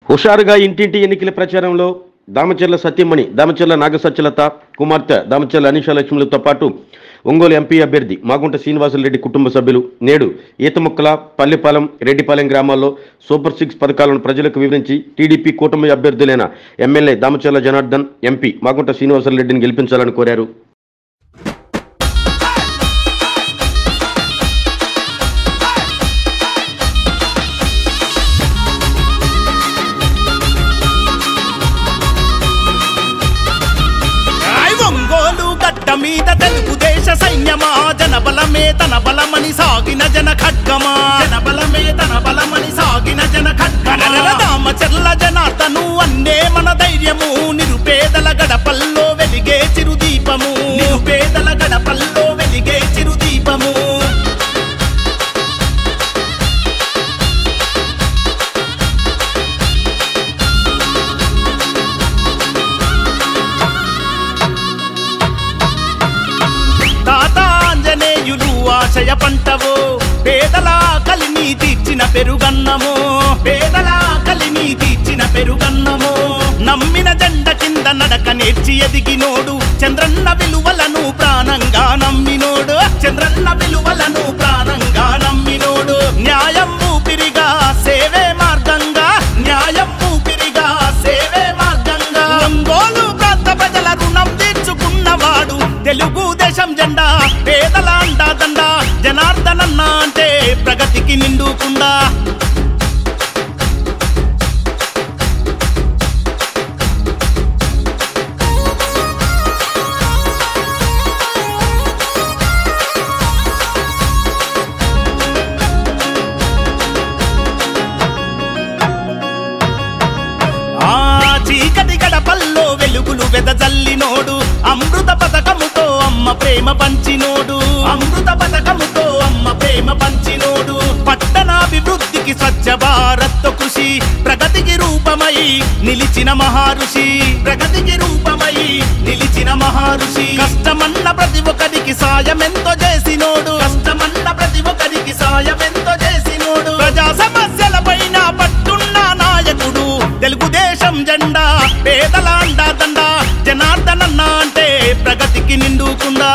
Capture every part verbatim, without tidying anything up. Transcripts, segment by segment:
హుషారుగా ఇంటింటి ఎన్నికల ప్రచారంలో దామచర్ల సత్యమణి, దామచర్ల నాగసత్యలత కుమార్తె దామచర్ల అనీషా లక్ష్ములతో పాటు ఒంగోలు ఎంపీ అభ్యర్థి మాగుంట శ్రీనివాసులరెడ్డి కుటుంబ సభ్యులు నేడు ఈతముక్కల, పల్లెపాలెం, రెడ్డిపాలెం గ్రామాల్లో సూపర్ సిక్స్ పథకాలను ప్రజలకు వివరించి టీడీపీ కూటమి అభ్యర్థులైన ఎమ్మెల్యే దామచర్ల జనార్దన్, ఎంపీ మాగుంట శ్రీనివాసులరెడ్డిని గెలిపించాలని కోరారు. మీద తెలుగుదేశ సైన్యమా, జనబలమే తన బలమని సాగిన జన ఖడ్గమా, జనబలమే తన బలమని సాగిన జన ఖడ్గమా. దామచర్ల జనార్దను అన్నే మన ధైర్యము, నిరుపేదల గడపల్లో వెలిగే చిరుదీపము, నిరుపేదల గడపల్లో వెలిగే చిరుదీపము. ఆశయ పంటవో, పేదల కలిని తీర్చిన పెరుగన్నమో, పేదల కలిని తీర్చిన పెరుగన్నమో. నమ్మిన జెండ కింద నడక నేర్చి ఎదిగినోడు, చంద్రన్న విలువలను ప్రాణంగా నమ్మినోడు, చంద్రన్న విలువలను ప్రాణంగా నమ్మినోడు. న్యాయం ఊపిరిగా సేవే మార్గంగా, న్యాయం ఊపిరిగా సేవే మార్గంగా. ఒంగోలు ప్రాంత ప్రజల రుణం తీర్చుకున్నవాడు, తెలుగుదేశం జెండా పేదల అండాదండ. జనార్దనన్న అంటే ప్రగతికి నిండుకుండా. ఆ చీకటి గడపల్లో వెలుగులు వెదజల్లినోడు, అమృత పథకముతో అమ్మ ప్రేమ పంచినోడు, అమృత పథకముతో అమ్మ ప్రేమ పంచినోడు. పట్టణాభివృద్ధికి స్వచ్ఛ భారత్ కృషి, ప్రగతికి రూపమై నిలిచిన మహారుషి, ప్రగతికి రూపమై నిలిచిన మహారుషి. కష్టమన్న ప్రతి ఒక్కరికి సాయమెంతో చేసినోడు, కష్టమన్న ప్రతి ఒక్కరికి సాయమెంతో చేసినోడు. ప్రజా సమస్యల పైన పట్టున్న నాయకుడు, తెలుగుదేశం జెండా పేదల అండాదండ. జనార్దనన్న అంటే ప్రగతికి నిండుకుండా.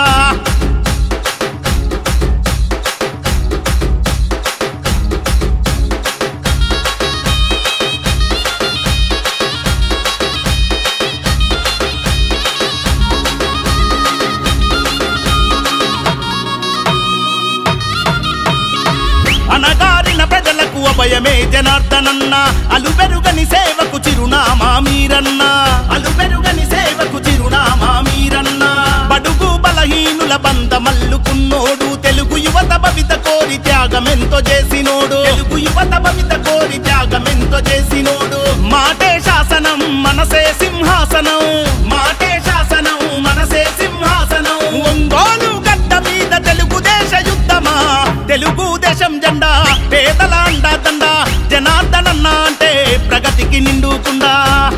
అనగారిన ప్రజలకు అభయమే జనార్దనన్న, అలుపెరుగని సేవకు చిరునామా మీరన్న, అలుపెరుగని సేవకు చిరునామా మీరన్న. బడుగు బలహీనుల బంధమల్లుకున్నోడు, తెలుగు యువత భవిత కోరి త్యాగమెంతో చేసినోడు, తెలుగు యువత భవిత కోరి త్యాగమెంతో చేసినోడు. మాటే శాసనం మనసే సింహాసనం, మాటే శాసనం మనసే సింహాసనం. ఒంగోలు గడ్డ మీద తెలుగుదేశ యుద్ధమా, తెలుగుదేశం జెండా పేదల అండాదండ. జనార్దనన్న అంటే ప్రగతికి నిండుకుండా.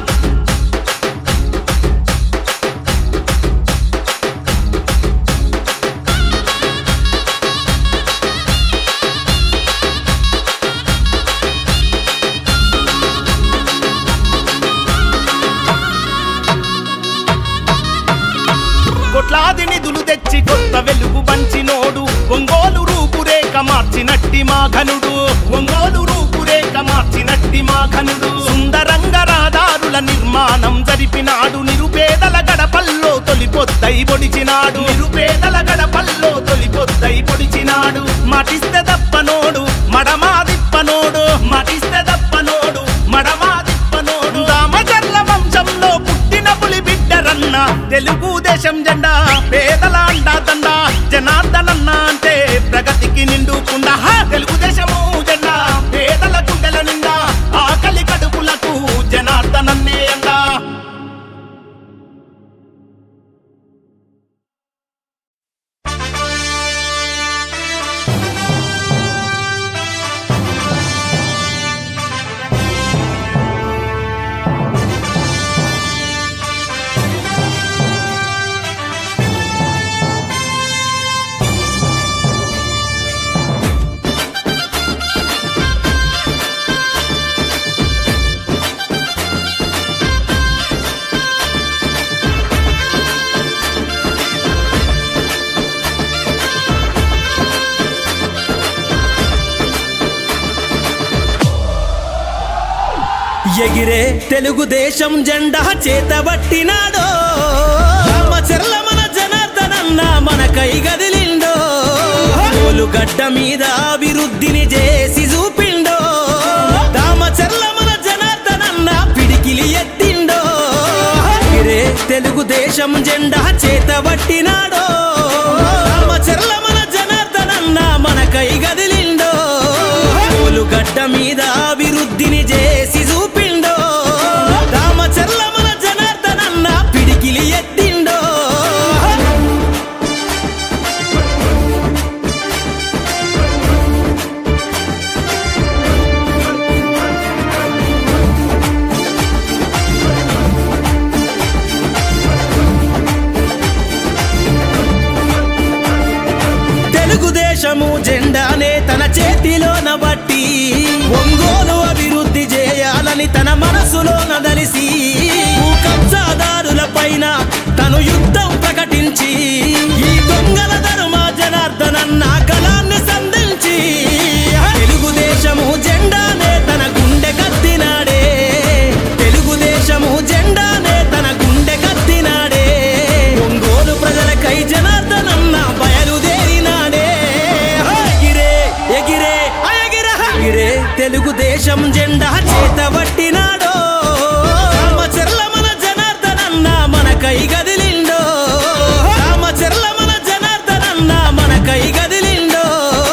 కోట్లాది నిధులు తెచ్చి కొత్త వెలుగు పంచినోడు, ఒంగోలు రూపురేఖ మార్చినట్టి మాఘనుడు, ఒంగోలు రూపురేఖ మార్చినట్టి మాఘనుడు. సుందరంగ రహదారుల నిర్మాణం జరిపినాడు, నిరుపేదల గడపల్లో తొలిపొద్దై పొడిచినాడు, నిరుపేదల గడపల్లో తొలిపొద్దై పొడిచినాడు. మాటిస్తే దప్పనోడు మడమా దిప్పనోడు, మాటిస్తే దప్పనోడు మడమా దిప్పనోడు. దామచర్ల వంశంలో పుట్టిన పులి బిడ్డరన్న, తెలుగుదేశం జెండా పేదల అండాదండ. జనార్దనన్న అంటే ప్రగతికి నిండుకుండా. తెలుగుదేశము జెండా పేదల గుండెల నిండా, ఆకలి కడుపులకు జనార్దనన్నే అండా. ఎగిరే తెలుగుదేశం జెండా చేతబట్టినాడో రామచర్ల మన జనార్దనన్న మనకై గదిలిండో గడ్డ మీద అభివృద్ధిని చేసి చూపిండో రామచర్ల మన జనార్దనన్న పిడికిలి ఎత్తిండో ఎగిరే తెలుగుదేశం జెండా చేతబట్టినాడో రామచర్ల మన జనార్దనన్న మనకై గదిలిండో గడ్డ మీద అభివృద్ధిని చేసి చూపిండో రామచర్ల మన జనార్దనన్న పిడికిలి ఎత్తిండో తెలుగుదేశము జెండానే తన చేతిలోన బట్టి ఒంగోలు అభివృద్ధి చేయాలని తన మనసులో నదలిసి కబ్జాదారుల పైన తను యుద్ధం ప్రకటించి ఈ దొంగల ధర్మ జనార్దనన్న కళాన్ని సంధించి తెలుగుదేశము జెండానే తన గుండె కత్తినాడే తెలుగుదేశము జెండానే తన గుండె కత్తినాడే ఒంగోలు ప్రజలకై జనార్దనన్న బయలుదేరినాడే ఎగిరే ఎగిరే ఎగిరే తెలుగుదేశం జెండా చేతబట్టినాడో రామచర్ల మన జనార్దనన్న మనకై గదిలిండో రామచర్ల మన జనార్దనన్న మనకై గదిలిండో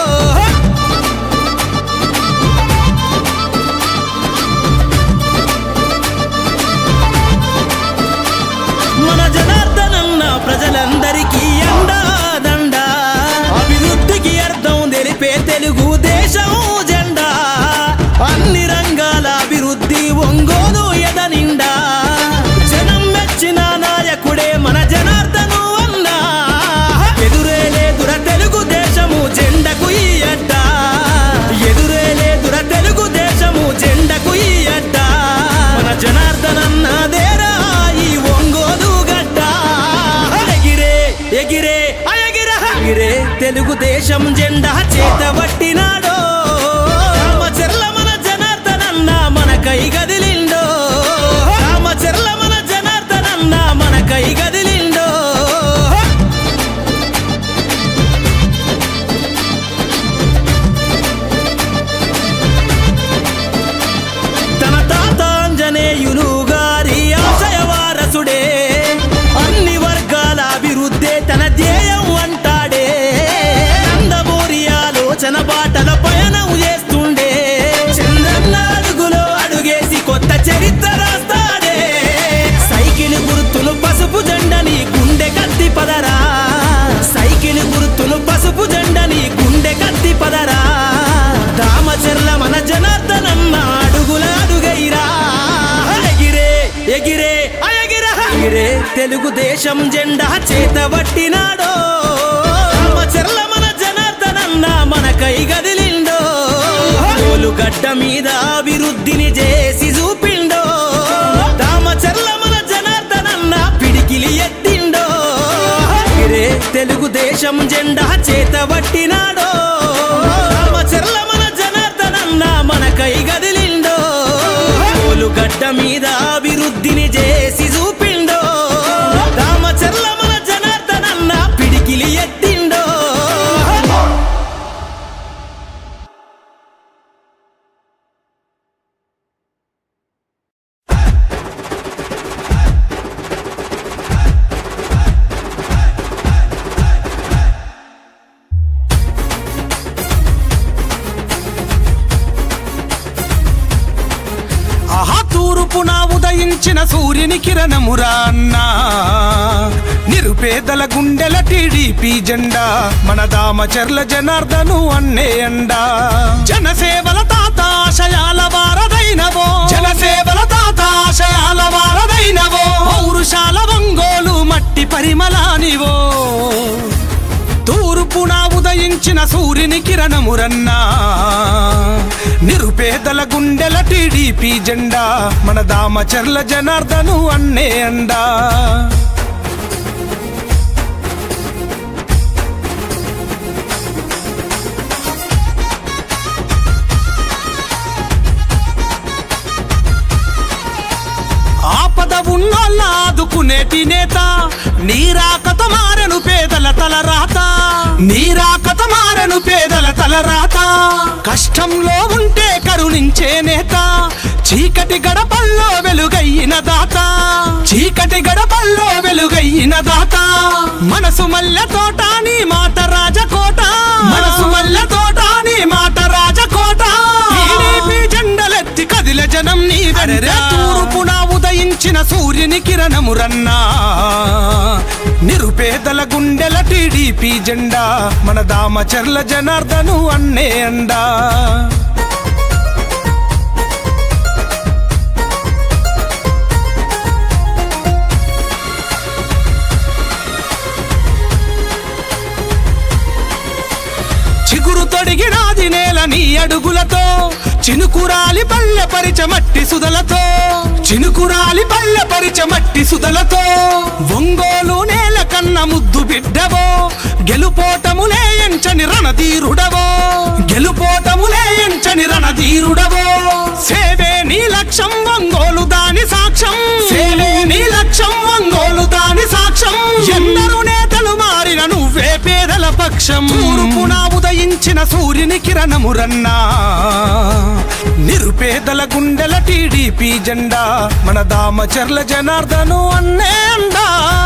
మన జనార్దనన్న ప్రజలందరికీ అండా దండ అభివృద్ధికి అర్థం తెలిపే తెలుగుదేశం జెండా అన్ని రంగాల అభివృద్ధి ఒంగోలు ఎదనిండా జనం మెచ్చిన నాయకుడే మన జనార్దను అన్నా ఎదురే లేదుర తెలుగుదేశము జెండకు ఈ అడ్డ ఎదురే లేదుర తెలుగుదేశము జెండకు ఈ అడ్డ మన జనార్దనన్నదేరా ఈ ఒంగోలు గడ్డ ఎగిరే ఎగిరే ఎగిరే ఎగిరే తెలుగుదేశం జెండా చేతబట్టినాడో రామచర్ల మన జనార్దనన్న మనకై గదిలిండో రామచర్ల మన జనార్దనన్న మనకై గదిలిండో తన తాతాంజనేయులు గారి ఆశయ వారసుడే అన్ని వర్గాల అభివృద్ధే తన ధ్యేయం అంటాడే నందమూరి ఆలోచన బాటల పయనం చేస్తుండే చంద్రన్న అడుగులో అడుగేసి కొత్త చరిత్ర రాస్తాడే సైకిల్ గుర్తులు పసుపు జెండని గుండె కత్తి పదరా సైకిల్ గుర్తులు పసుపు జెండని గుండె కత్తి పదరా రామచర్ల మన జనార్దనన్న అడుగుల అడుగైరా ఎగిరే ఎగిరే ఎగిరే తెలుగుదేశం జెండా చేతబట్టినాడో రామచర్ల మన జనార్దనన్న మనకై గదిలిండో గడ్డ మీద అభివృద్ధిని చేసి చూపిండో రామచర్ల మన జనార్దనన్న పిడికిలి ఎత్తిండో ఎగిరే తెలుగుదేశం జెండా చేతబట్టినాడో రామచర్ల మన జనార్దనన్న మనకై గదిలిండో గడ్డ మీద అభివృద్ధిని చేసి చూపిండో రామచర్ల మన జనార్దనన్న పిడికిలి ఎత్తిండో తూర్పున ఉదయించిన సూర్యుని కిరణమురా అన్నా నిరుపేదల గుండెల టీడీపీ జెండా మన దామచర్ల జనార్దను అన్నే అండా జనసేవల తాత ఆశయాల వారదైనవో జనసేవల తాత ఆశయాల వారదైనవో పౌరుషాల ఒంగోలు మట్టి పరిమళానివో తూర్పున ఉదయించిన సూర్యుని కిరణమురన్నా నిరుపేదల గుండెల టీడీపీ జెండా మన దామచర్ల జనార్దను అన్నే అండా ఉన్నోళ్ళ ఆదుకునేటి నేత, నీరాకత మారెను పేదల తల రాత, నీరాకత మారెను పేదల తల రాత. కష్టంలో ఉంటే కరుణించే నేత, చీకటి గడపల్లో వెలుగయ్యిన దాత, చీకటి గడపల్లో వెలుగయ్యిన దాత. మనసు మల్లె తోట నీ మాట రాజకోట, మనసు మల్లె తోట నీ మాట రాజకోట. టీడీపీ జెండలెత్తి కదిలే జనం నీ వెంట, తూర్పున ఉదయించిన సూర్యుని కిరణము రన్నా. నిరుపేదల గుండెల టీడీపీ జెండా, మన దామచర్ల జనార్దను అన్నే అండా. చిగురు తొడిగినాది నేల నీ అడుగులతో, చినుకురాలి పల్లె పరిచ మట్టి సుదలతో, చినుకురాలి పల్లె పరిచ మట్టి సుదలతో. ఒంగోలు నేల కన్న ముద్దు బిడ్డవో, గెలుపోటములే ఎంచని రణధీరుడవో, గెలుపోటములే ఎంచని రణధీరుడవో. సేవే నీ లక్ష్యం ఒంగోలు దాని సాక్ష్యం, సేవే నీ లక్ష్యం ఒంగోలు దాని సాక్ష్యం. ఎందరూ నేతలు మారిన నువ్వే పేదల పక్షం, తూర్పున ఉదయించిన సూర్యుని కిరణము రన్నా. నిరుపేదల గుండెల టీడీపీ జెండా, మన దామచర్ల జనార్దను అన్నే అండా.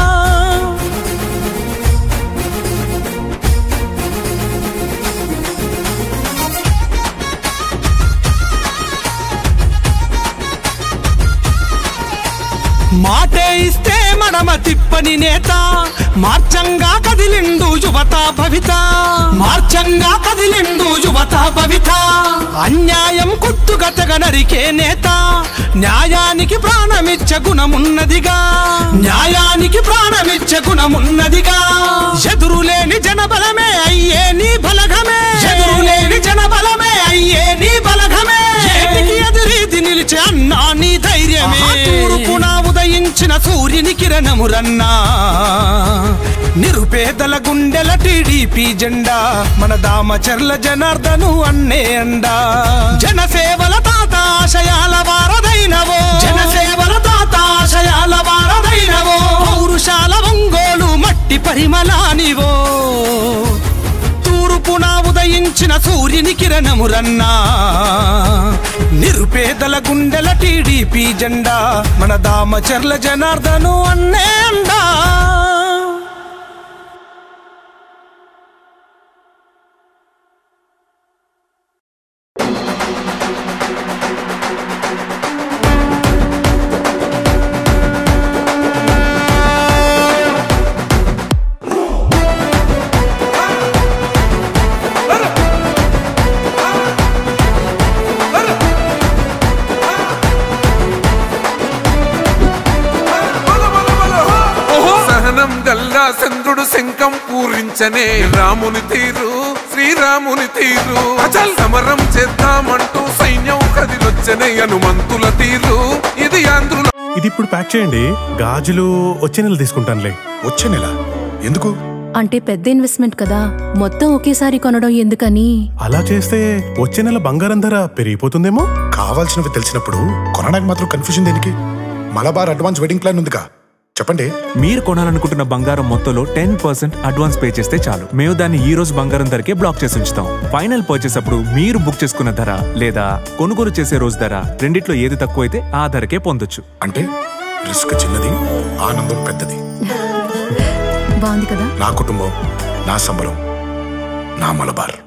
మాటే ఇస్తే మడమ తిప్పని నేత, మార్చంగా కదిలిండు యువత భవిత, మార్చంగా కదిలిండు యువత భవిత. అన్యాయం కుట్టుగతగ నరికే నేత, న్యాయానికి ప్రాణమిచ్చ గుణమున్నదిగా, న్యాయానికి ప్రాణమిచ్చ గుణమున్నదిగా. ఎదురులేని జనబలమే అయ్యే నీ బలగమే, ఎదురులేని జనబలమే అయ్యే నీ బలగమే. ఏటికి ఎదురీది నిలిచే అన్నా నీ ధైర్యమే, తూర్పున ఉదయించిన సూర్యుని కిరణము రన్నా. నిరుపేదల గుండెల టీడీపీ జెండా, మన దామచర్ల జనార్దను అన్నే అండా. జనసేవల తాత ఆశయాల వారదైనవో, జనసేవల తాత ఆశయాల వారదైనవో. పౌరుషాల ఒంగోలు మట్టి పరిమళానివో, తూర్పున ఉదయించిన సూర్యుని కిరణము రన్నా. నిరుపేదల గుండెల టీడీపీ జెండా, మన దామచర్ల జనార్దను అన్నే అండా. చంద్రుడు శంఖం పూరించనే రాముని తీరు, శ్రీరాముని తీరు. అచల్ సమరం చేద్దామంటూ సైన్యం కదిలొచ్చనే హనుమంతుల తీరు. ఇది ఆంధ్రుల. ఇది ఇప్పుడు ప్యాక్ చేయండి, గాజులు వచ్చే నెల తీసుకుంటానులే. వచ్చే నెల ఎందుకు? అంటే పెద్ద ఇన్వెస్ట్మెంట్ కదా, మొత్తం ఒకేసారి కొనడం ఎందుకని. అలా చేస్తే వచ్చే నెల బంగారం ధర పెరిగిపోతుందేమో. కావాల్సినవి తెలిసినప్పుడు కొనడానికి మాత్రం కన్ఫ్యూజన్ దేనికి? మలబార్ అడ్వాన్స్ వెడ్డింగ్ ప్లాన్ ఉందిగా, చెప్పండి. మీరు కొనాలనుకుంటున్న బంగారం మొత్తంలో టెన్ పర్సెంట్ అడ్వాన్స్ పే చేస్తే చాలు, మేము దాన్ని ఈ రోజు బంగారం ధరకే బ్లాక్ చేసి ఉంచుతాం. ఫైనల్ పర్చేస్ అప్పుడు మీరు బుక్ చేసుకున్న ధర లేదా కొనుగోలు చేసే రోజు ధర రెండిట్లో ఏది తక్కువైతే ఆ ధరకే పొందొచ్చు. అంటే రిస్క్ చిన్నది, ఆనందం పెద్దది. బాగుంది కదా. నా కుటుంబం, నా సంబరం, నా మలబార్.